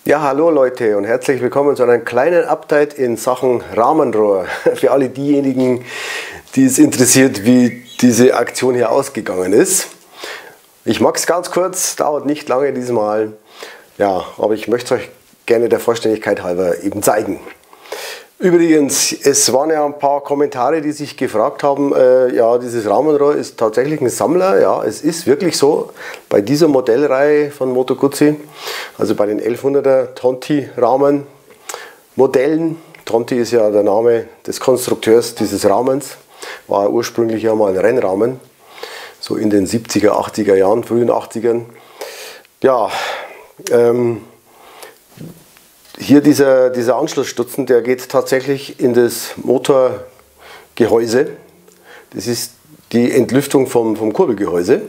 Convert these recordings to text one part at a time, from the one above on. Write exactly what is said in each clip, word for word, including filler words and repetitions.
Ja, hallo Leute und herzlich willkommen zu einem kleinen Update in Sachen Rahmenrohr. Für alle diejenigen, die es interessiert, wie diese Aktion hier ausgegangen ist. Ich mag es ganz kurz, dauert nicht lange diesmal. Ja, aber ich möchte es euch gerne der Vollständigkeit halber eben zeigen. Übrigens, es waren ja ein paar Kommentare, die sich gefragt haben, äh, ja, dieses Rahmenrohr ist tatsächlich ein Sammler. Ja, es ist wirklich so, bei dieser Modellreihe von Moto Guzzi, also bei den elfhunderter Tonti Rahmen Modellen. Tonti ist ja der Name des Konstrukteurs dieses Rahmens, war ursprünglich ja mal ein Rennrahmen, so in den siebziger, achtziger Jahren, frühen achtzigern. Ja, ähm, Hier dieser, dieser Anschlussstutzen, der geht tatsächlich in das Motorgehäuse. Das ist die Entlüftung vom, vom Kurbelgehäuse.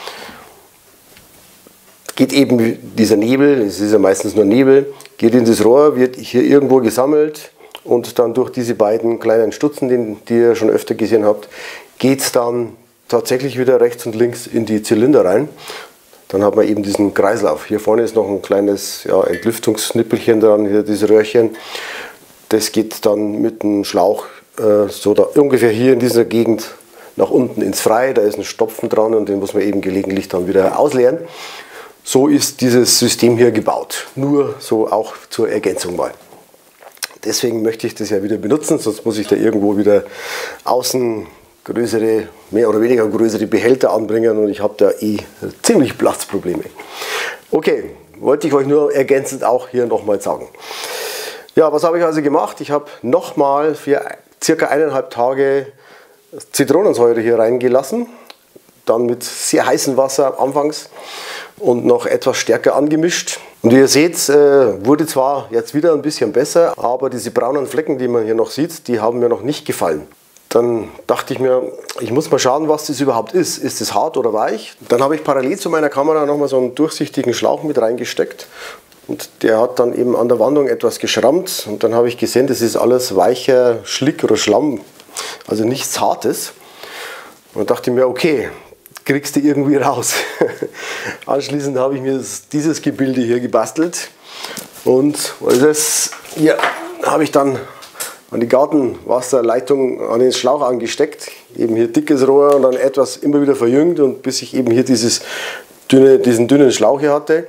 Geht eben dieser Nebel, es ist ja meistens nur Nebel, geht in das Rohr, wird hier irgendwo gesammelt und dann durch diese beiden kleinen Stutzen, die, die ihr schon öfter gesehen habt, geht es dann tatsächlich wieder rechts und links in die Zylinder rein. Dann hat man eben diesen Kreislauf. Hier vorne ist noch ein kleines ja, Entlüftungsnippelchen dran, hier dieses Röhrchen. Das geht dann mit dem Schlauch äh, so da ungefähr hier in dieser Gegend nach unten ins Freie. Da ist ein Stopfen dran und den muss man eben gelegentlich dann wieder ausleeren. So ist dieses System hier gebaut. Nur so auch zur Ergänzung mal. Deswegen möchte ich das ja wieder benutzen, sonst muss ich da irgendwo wieder außen größere, mehr oder weniger größere Behälter anbringen und ich habe da eh ziemlich Platzprobleme. Okay, wollte ich euch nur ergänzend auch hier nochmal sagen. Ja, was habe ich also gemacht? Ich habe nochmal für circa eineinhalb Tage Zitronensäure hier reingelassen, dann mit sehr heißem Wasser anfangs und noch etwas stärker angemischt. Und wie ihr seht, äh, wurde zwar jetzt wieder ein bisschen besser, aber diese braunen Flecken, die man hier noch sieht, die haben mir noch nicht gefallen. Dann dachte ich mir, ich muss mal schauen, was das überhaupt ist. Ist es hart oder weich? Dann habe ich parallel zu meiner Kamera nochmal so einen durchsichtigen Schlauch mit reingesteckt. Und der hat dann eben an der Wandung etwas geschrammt. Und dann habe ich gesehen, das ist alles weicher Schlick oder Schlamm. Also nichts Hartes. Und dachte mir, okay, kriegst du irgendwie raus. Anschließend habe ich mir dieses Gebilde hier gebastelt. Und das hier habe ich dann an die Gartenwasserleitung an den Schlauch angesteckt, eben hier dickes Rohr und dann etwas immer wieder verjüngt und bis ich eben hier dieses dünne, diesen dünnen Schlauch hier hatte.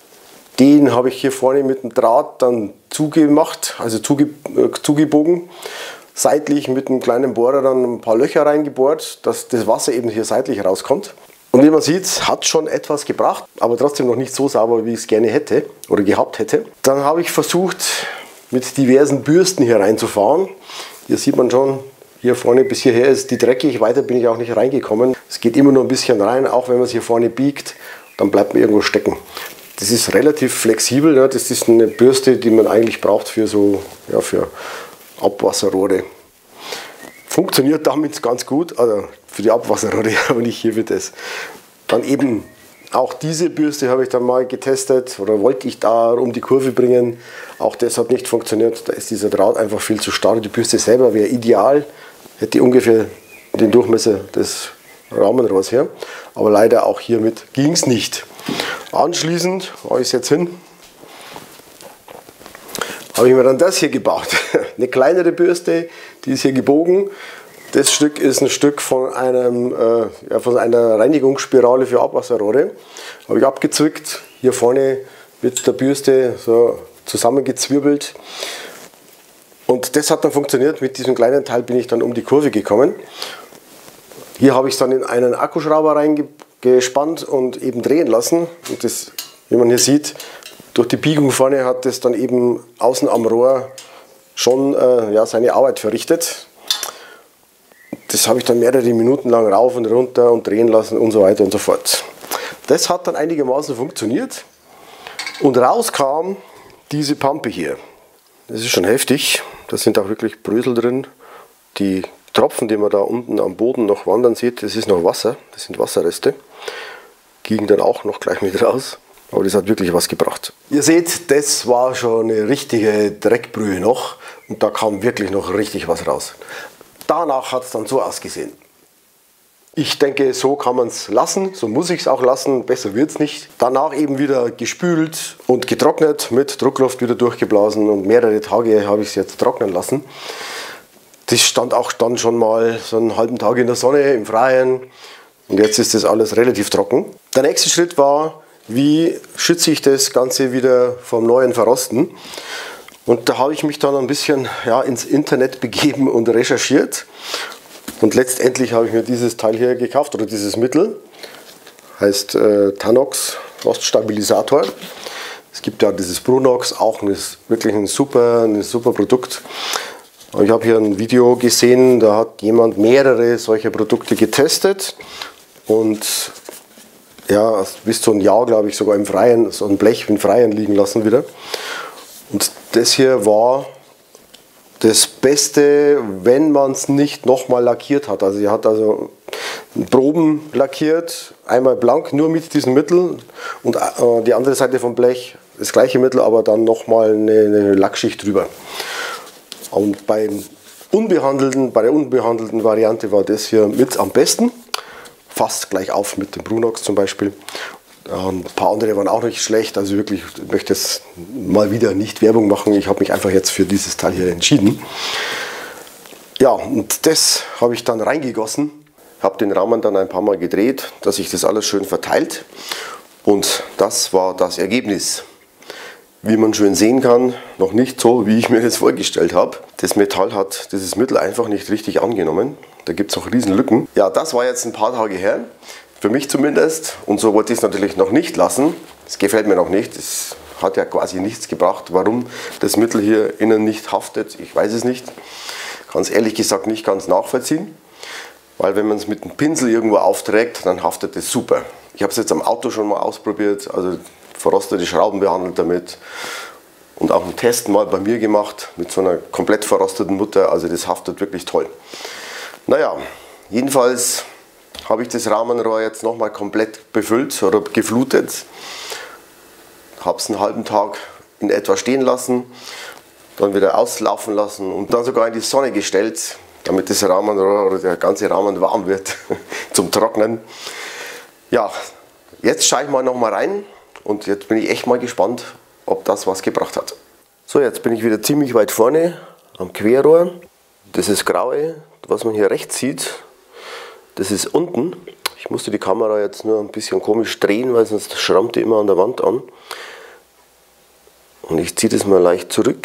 Den habe ich hier vorne mit dem Draht dann zugemacht, also zuge, äh, zugebogen, seitlich mit einem kleinen Bohrer dann ein paar Löcher reingebohrt, dass das Wasser eben hier seitlich rauskommt. Und wie man sieht, hat schon etwas gebracht, aber trotzdem noch nicht so sauber, wie ich es gerne hätte oder gehabt hätte. Dann habe ich versucht, mit diversen Bürsten hier reinzufahren. Hier sieht man schon, hier vorne bis hierher ist die dreckig, weiter bin ich auch nicht reingekommen. Es geht immer nur ein bisschen rein, auch wenn man es hier vorne biegt, dann bleibt man irgendwo stecken. Das ist relativ flexibel, ne? Das ist eine Bürste, die man eigentlich braucht für so, ja, für Abwasserrohre. Funktioniert damit ganz gut, also für die Abwasserrohre, aber nicht hier für das. Dann eben auch diese Bürste habe ich dann mal getestet oder wollte ich da um die Kurve bringen. Auch das hat nicht funktioniert. Da ist dieser Draht einfach viel zu stark. Die Bürste selber wäre ideal, hätte ungefähr den Durchmesser des Rahmenrohrs her. Aber leider auch hiermit ging es nicht. Anschließend, wo ich es jetzt hin, habe ich mir dann das hier gebaut. Eine kleinere Bürste, die ist hier gebogen. Das Stück ist ein Stück von, einem, äh, ja, von einer Reinigungsspirale für Abwasserrohre. Habe ich abgezwickt, hier vorne mit der Bürste so zusammengezwirbelt. Und das hat dann funktioniert. Mit diesem kleinen Teil bin ich dann um die Kurve gekommen. Hier habe ich es dann in einen Akkuschrauber reingespannt und eben drehen lassen. Und das, wie man hier sieht, durch die Biegung vorne hat das dann eben außen am Rohr schon äh, ja, seine Arbeit verrichtet. Das habe ich dann mehrere Minuten lang rauf und runter und drehen lassen und so weiter und so fort. Das hat dann einigermaßen funktioniert und rauskam diese Pampe hier. Das ist schon heftig, da sind auch wirklich Brösel drin. Die Tropfen, die man da unten am Boden noch wandern sieht, das ist noch Wasser, das sind Wasserreste. Gingen dann auch noch gleich mit raus, aber das hat wirklich was gebracht. Ihr seht, das war schon eine richtige Dreckbrühe noch und da kam wirklich noch richtig was raus. Danach hat es dann so ausgesehen. Ich denke, so kann man es lassen, so muss ich es auch lassen, besser wird es nicht. Danach eben wieder gespült und getrocknet, mit Druckluft wieder durchgeblasen und mehrere Tage habe ich es jetzt trocknen lassen. Das stand auch dann schon mal so einen halben Tag in der Sonne, im Freien und jetzt ist das alles relativ trocken. Der nächste Schritt war, wie schütze ich das Ganze wieder vom neuen Verrosten? Und da habe ich mich dann ein bisschen ja, ins Internet begeben und recherchiert. Und letztendlich habe ich mir dieses Teil hier gekauft, oder dieses Mittel, heißt äh, Tanox Roststabilisator. Es gibt ja dieses Brunox, auch ein, wirklich ein super, ein super Produkt. Und ich habe hier ein Video gesehen, da hat jemand mehrere solcher Produkte getestet und ja, bis zu ein Jahr, glaube ich, sogar im Freien, so ein Blech im Freien liegen lassen wieder. Und das hier war das Beste, wenn man es nicht nochmal lackiert hat. Also er hat also Proben lackiert, einmal blank, nur mit diesem Mittel und äh, die andere Seite vom Blech das gleiche Mittel, aber dann nochmal eine, eine Lackschicht drüber. Und beim unbehandelten, bei der unbehandelten Variante war das hier mit am besten. Fast gleich auf mit dem Brunox zum Beispiel. Ein paar andere waren auch nicht schlecht, also wirklich, ich möchte jetzt mal wieder nicht Werbung machen. Ich habe mich einfach jetzt für dieses Teil hier entschieden. Ja, und das habe ich dann reingegossen, habe den Rahmen dann ein paar Mal gedreht, dass sich das alles schön verteilt. Und das war das Ergebnis. Wie man schön sehen kann, noch nicht so, wie ich mir das vorgestellt habe. Das Metall hat dieses Mittel einfach nicht richtig angenommen. Da gibt es auch riesen Lücken. Ja, das war jetzt ein paar Tage her. Für mich zumindest, und so wollte ich es natürlich noch nicht lassen. Das gefällt mir noch nicht, es hat ja quasi nichts gebracht. Warum das Mittel hier innen nicht haftet, ich weiß es nicht. Kann es ehrlich gesagt nicht ganz nachvollziehen. Weil wenn man es mit einem Pinsel irgendwo aufträgt, dann haftet es super. Ich habe es jetzt am Auto schon mal ausprobiert, also verrostete Schrauben behandelt damit. Und auch einen Test mal bei mir gemacht mit so einer komplett verrosteten Mutter, also das haftet wirklich toll. Naja, jedenfalls habe ich das Rahmenrohr jetzt nochmal komplett befüllt oder geflutet. Habe es einen halben Tag in etwa stehen lassen, dann wieder auslaufen lassen und dann sogar in die Sonne gestellt, damit das Rahmenrohr oder der ganze Rahmen warm wird zum Trocknen. Ja, jetzt schaue ich mal nochmal rein und jetzt bin ich echt mal gespannt, ob das was gebracht hat. So, jetzt bin ich wieder ziemlich weit vorne am Querrohr. Das ist graue, was man hier rechts sieht. Das ist unten. Ich musste die Kamera jetzt nur ein bisschen komisch drehen, weil sonst schrammt die immer an der Wand an. Und ich ziehe das mal leicht zurück.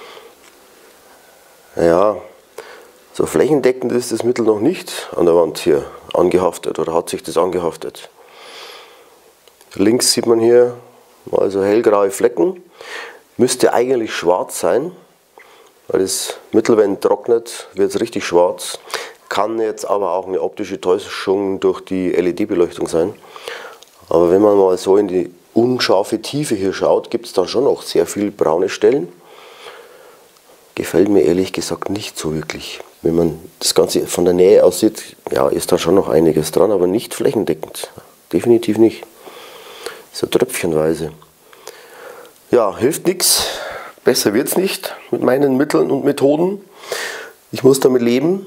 Ja, so flächendeckend ist das Mittel noch nicht an der Wand hier angehaftet oder hat sich das angehaftet. Links sieht man hier mal so hellgraue Flecken. Müsste eigentlich schwarz sein, weil das Mittel, wenn trocknet, wird es richtig schwarz. Kann jetzt aber auch eine optische Täuschung durch die L E D-Beleuchtung sein. Aber wenn man mal so in die unscharfe Tiefe hier schaut, gibt es da schon noch sehr viele braune Stellen. Gefällt mir ehrlich gesagt nicht so wirklich. Wenn man das Ganze von der Nähe aus sieht, ja, ist da schon noch einiges dran, aber nicht flächendeckend. Definitiv nicht. So tröpfchenweise. Ja, hilft nichts. Besser wird es nicht mit meinen Mitteln und Methoden. Ich muss damit leben.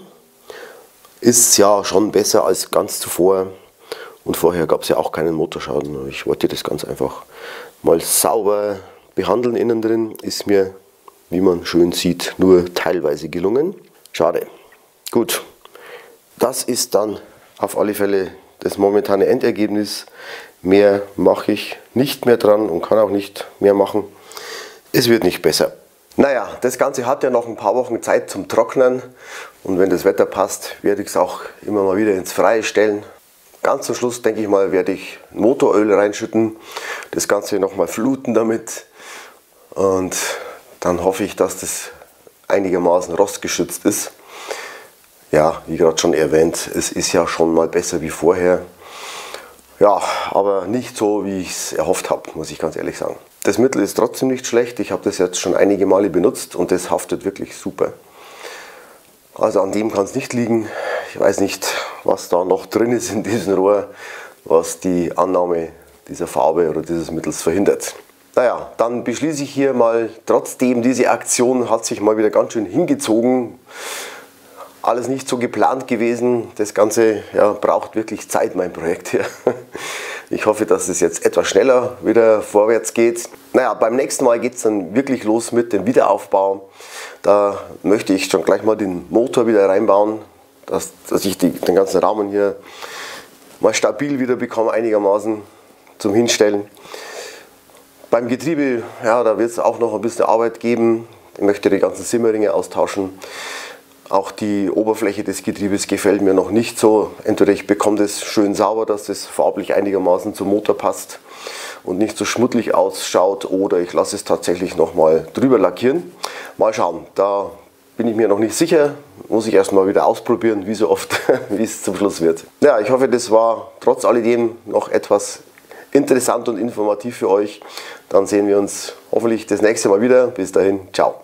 Ist ja schon besser als ganz zuvor. Und vorher gab es ja auch keinen Motorschaden. Ich wollte das ganz einfach mal sauber behandeln innen drin. Ist mir, wie man schön sieht, nur teilweise gelungen. Schade. Gut, das ist dann auf alle Fälle das momentane Endergebnis. Mehr mache ich nicht mehr dran und kann auch nicht mehr machen. Es wird nicht besser. Naja, das Ganze hat ja noch ein paar Wochen Zeit zum Trocknen und wenn das Wetter passt, werde ich es auch immer mal wieder ins Freie stellen. Ganz zum Schluss, denke ich mal, werde ich Motoröl reinschütten, das Ganze nochmal fluten damit und dann hoffe ich, dass das einigermaßen rostgeschützt ist. Ja, wie gerade schon erwähnt, es ist ja schon mal besser wie vorher. Ja, aber nicht so, wie ich es erhofft habe, muss ich ganz ehrlich sagen. Das Mittel ist trotzdem nicht schlecht. Ich habe das jetzt schon einige Male benutzt und das haftet wirklich super. Also an dem kann es nicht liegen. Ich weiß nicht, was da noch drin ist in diesem Rohr, was die Annahme dieser Farbe oder dieses Mittels verhindert. Naja, dann beschließe ich hier mal, trotzdem diese Aktion hat sich mal wieder ganz schön hingezogen, alles nicht so geplant gewesen. Das Ganze ja, braucht wirklich Zeit, mein Projekt hier. Ich hoffe, dass es jetzt etwas schneller wieder vorwärts geht. Naja, beim nächsten Mal geht es dann wirklich los mit dem Wiederaufbau. Da möchte ich schon gleich mal den Motor wieder reinbauen, dass, dass ich die, den ganzen Rahmen hier mal stabil wieder bekomme, einigermaßen zum Hinstellen. Beim Getriebe, ja, da wird es auch noch ein bisschen Arbeit geben. Ich möchte die ganzen Simmerringe austauschen. Auch die Oberfläche des Getriebes gefällt mir noch nicht so. Entweder ich bekomme das schön sauber, dass das farblich einigermaßen zum Motor passt und nicht so schmuddelig ausschaut, oder ich lasse es tatsächlich nochmal drüber lackieren. Mal schauen, da bin ich mir noch nicht sicher. Muss ich erstmal wieder ausprobieren, wie so oft, wie es zum Schluss wird. Ja, ich hoffe, das war trotz alledem noch etwas interessant und informativ für euch. Dann sehen wir uns hoffentlich das nächste Mal wieder. Bis dahin, ciao.